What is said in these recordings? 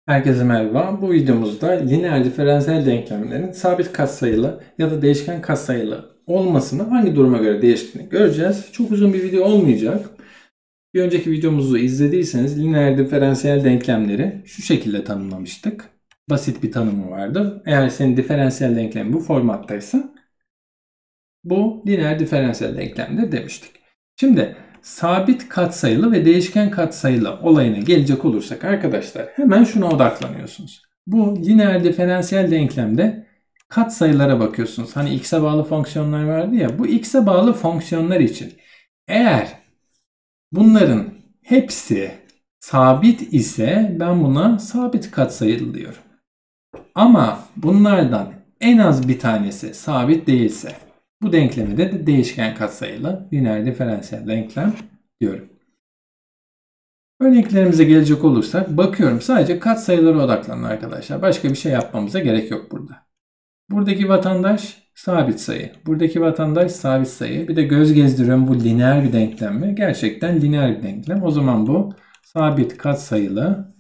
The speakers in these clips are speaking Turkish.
Herkese merhaba. Bu videomuzda lineer diferansiyel denklemlerin sabit katsayılı ya da değişken katsayılı olmasını hangi duruma göre değiştiğini göreceğiz. Çok uzun bir video olmayacak. Bir önceki videomuzu izlediyseniz lineer diferansiyel denklemleri şu şekilde tanımlamıştık. Basit bir tanımı vardı. Eğer senin diferansiyel denklemin bu formattaysa bu lineer diferansiyel denklemdir demiştik. Şimdi sabit katsayılı ve değişken katsayılı olayına gelecek olursak arkadaşlar hemen şuna odaklanıyorsunuz. Bu lineer diferansiyel denklemde katsayılara bakıyorsunuz. Hani x'e bağlı fonksiyonlar vardı ya, bu x'e bağlı fonksiyonlar için eğer bunların hepsi sabit ise ben buna sabit katsayılı diyorum. Ama bunlardan en az bir tanesi sabit değilse bu denkleme de değişken katsayılı lineer diferansiyel denklem diyorum. Örneklerimize gelecek olursak bakıyorum, sadece katsayılara odaklanın arkadaşlar. Başka bir şey yapmamıza gerek yok burada. Buradaki vatandaş sabit sayı. Buradaki vatandaş sabit sayı. Bir de göz gezdiriyorum, bu lineer bir denklem mi? Gerçekten lineer bir denklem. O zaman bu sabit katsayılı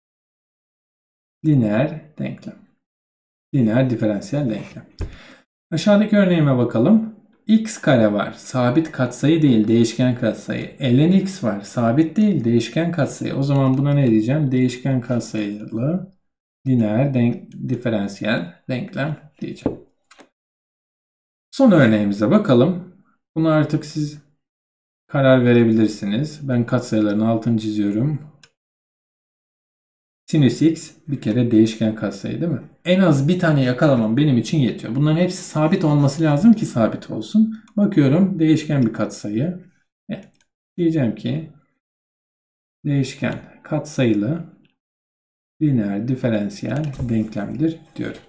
lineer denklem. Lineer diferansiyel denklem. Aşağıdaki örneğime bakalım. X kare var. Sabit katsayı değil, değişken katsayı. Ln x var. Sabit değil, değişken katsayı. O zaman buna ne diyeceğim? Değişken katsayılı lineer diferansiyel denklem diyeceğim. Son örneğimize bakalım. Bunu artık siz karar verebilirsiniz. Ben katsayıların altını çiziyorum. Sinüs x bir kere değişken katsayı değil mi? En az bir tane yakalamam benim için yetiyor. Bunların hepsi sabit olması lazım ki sabit olsun. Bakıyorum, değişken bir katsayı. Diyeceğim ki değişken katsayılı lineer diferansiyel denklemdir diyorum.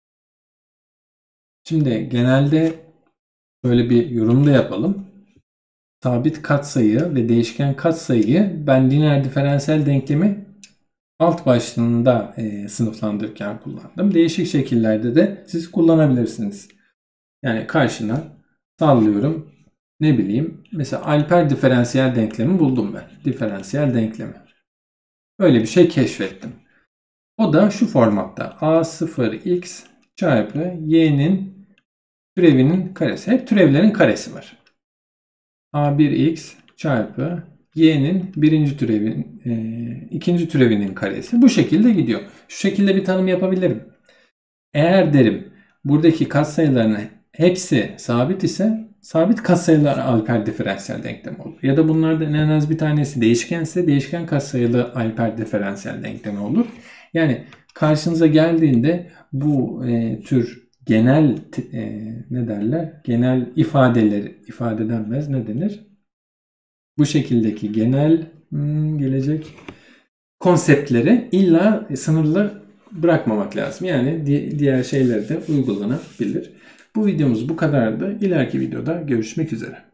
Şimdi genelde böyle bir yorum da yapalım. Sabit katsayı ve değişken katsayıyı ben lineer diferansiyel denklemi alt başlığında sınıflandırırken kullandım. Değişik şekillerde de siz kullanabilirsiniz. Yani karşına sallıyorum, ne bileyim, mesela alper diferansiyel denklemi buldum ben. Diferansiyel denklemi. Öyle bir şey keşfettim. O da şu formatta: a0x çarpı y'nin türevinin karesi. Hep türevlerin karesi var. a1x çarpı y'nin ikinci türevinin karesi. Bu şekilde gidiyor. Şu şekilde bir tanım yapabilirim. Eğer derim buradaki katsayıların hepsi sabit ise sabit katsayılar alper diferansiyel denklem olur. Ya da bunlardan en az bir tanesi değişkense değişken katsayılı alper diferansiyel denklem olur. Yani karşınıza geldiğinde bu tür genel ne derler? Genel ifade denmez. Ne denir? Bu şekildeki genel gelecek konseptleri illa sınırlı bırakmamak lazım. Yani diğer şeyler de uygulanabilir. Bu videomuz bu kadardı. İleriki videoda görüşmek üzere.